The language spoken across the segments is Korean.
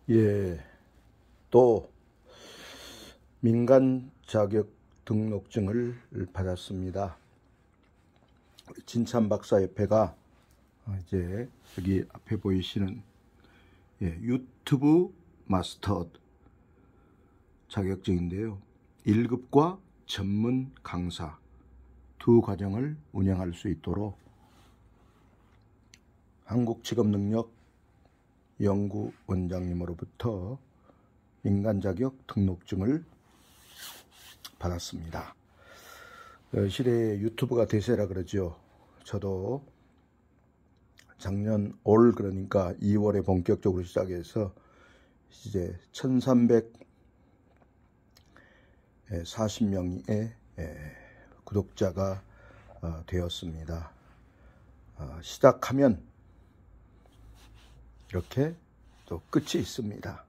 예, 또 민간 자격 등록증을 받았습니다. 진찬 박사협회가 이제 여기 앞에 보이시는 유튜브 마스터 자격증인데요. 1급과 전문 강사 두 과정을 운영할 수 있도록 한국직업능력연구원장님으로부터 민간 자격 등록증을 받았습니다. 시대의 유튜브가 대세라 그러죠. 저도 작년 올 그러니까 2월에 본격적으로 시작해서 이제 1340명의 구독자가 되었습니다. 시작하면 이렇게 또 끝이 있습니다.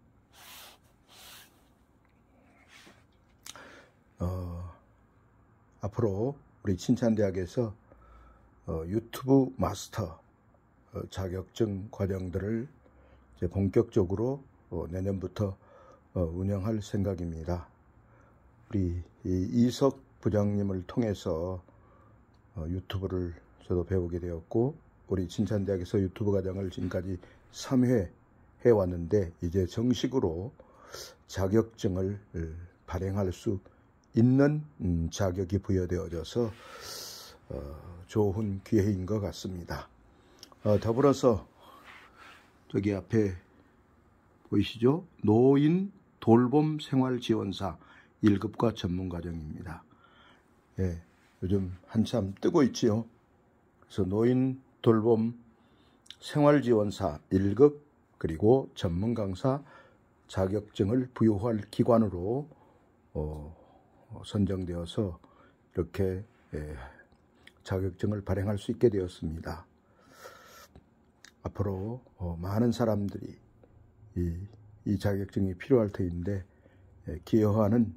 앞으로 우리 친찬대학에서 유튜브 마스터 자격증 과정들을 이제 본격적으로 내년부터 운영할 생각입니다. 우리 이석 부장님을 통해서 유튜브를 저도 배우게 되었고, 우리 친찬대학에서 유튜브 과정을 지금까지 3회 해왔는데 이제 정식으로 자격증을 발행할 수 있는 자격이 부여되어져서 좋은 기회인 것 같습니다. 더불어서 저기 앞에 보이시죠? 노인 돌봄 생활지원사 1급과 전문과정입니다. 예, 요즘 한참 뜨고 있지요. 그래서 노인 돌봄 생활지원사 1급 그리고 전문강사 자격증을 부여할 기관으로 선정되어서 이렇게 자격증을 발행할 수 있게 되었습니다. 앞으로 많은 사람들이 이 자격증이 필요할 터인데 기여하는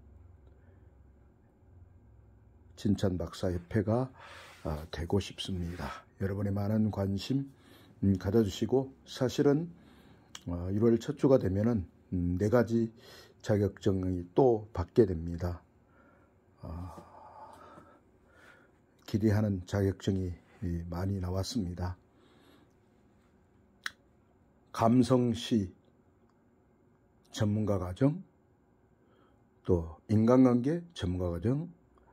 진찬 박사협회가 되고 싶습니다. 여러분의 많은 관심 가져주시고, 사실은 1월 첫 주가 되면은 4가지 자격증이 또 받게 됩니다. 기대하는 자격증이 많이 나왔습니다. 감성시 전문가 과정, 또 인간관계 전문가 과정,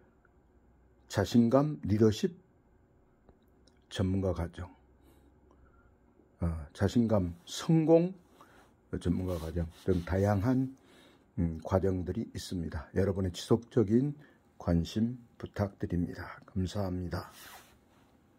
자신감 리더십 전문가 과정, 자신감 성공 전문가 과정 등 다양한 과정들이 있습니다. 여러분의 지속적인 관심 부탁드립니다. 감사합니다.